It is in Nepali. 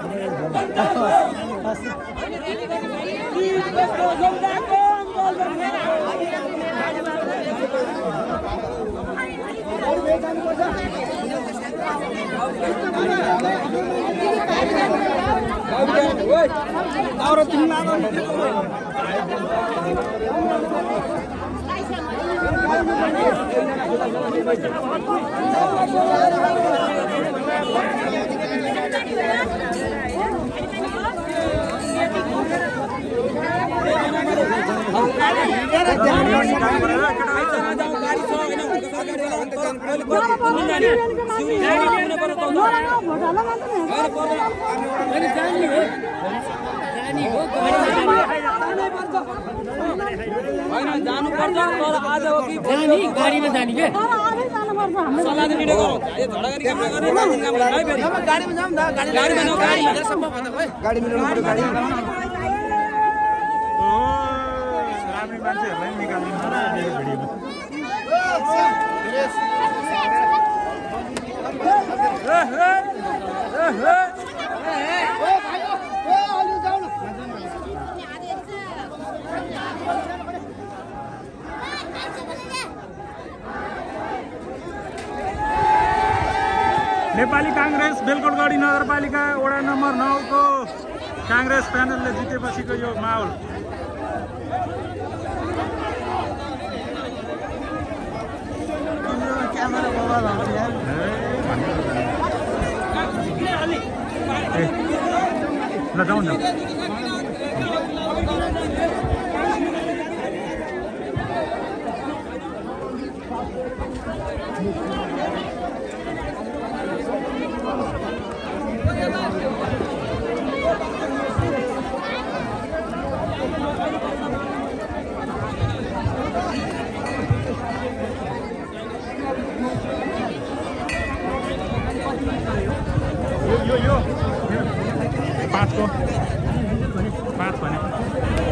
गाडीमा जाने के सल्लाह दिने गरौ ए झडा गरी काम गर्ने काम है फेरि गाडीमा जाम न गाडीमा न गाडी सम्म भन्दा खै गाडी मिलाउनु पर्यो गाडी ओ रामी मान्छेहरुलाई निकाल्नु पर्यो मेरो भिडियोमा नेपाली कांग्रेस बेलकोटगढी नगरपालिका वडा नम्बर 9 को कांग्रेस प्यानलले जितेपछिको यो माहौल ल जाउँ न यो 5 को 5 भने